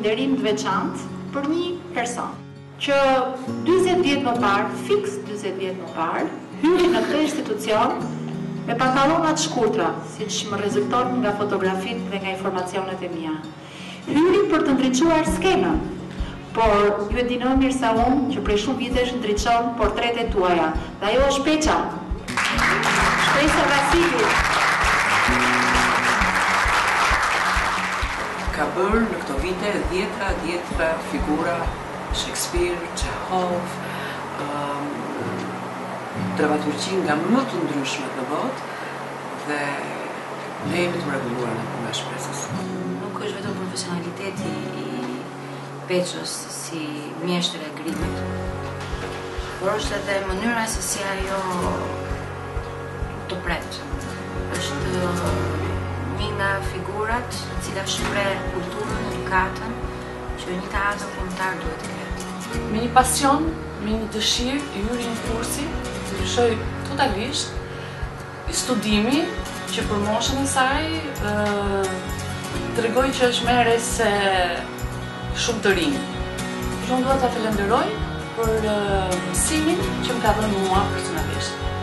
falënderim të veçantë për një person që 40 vjet më parë, fiks 40 vjet më parë, hyri në këtë institucion me pantallona të shkurtra, siç më rezulton nga fotografitë dhe nga informacionet e mia. Hyri për të ndriçuar skenën, por ju e dini më mirë se unë që prej shumë vitesh ndriçon portretet tuaja. Dhe ajo është Peça. Shpresa Vasili. Ka bërë në këto vite dhjetra figura, Shakespeare, Chekhov, dramaturgji nga më të ndryshmet në botë dhe ne jemi të mrekulluar nga shpresës. Nuk është vetëm profesionaliteti i Peçës si mjeshtër e grimit, por është edhe mënyra se si ajo të pret. Është një nga figurat e cila shpreh kulturën, edukatën që një teatër kombëtar duhet të ketë. Me një pasion, me një dëshirë, hyri në kursi, të ndryshoj totalisht studimi që për moshën e saj tregoj që është merrese shumë të rinj. Unë dua ta falenderoj për mësimin që më ka dhënë mua personalisht.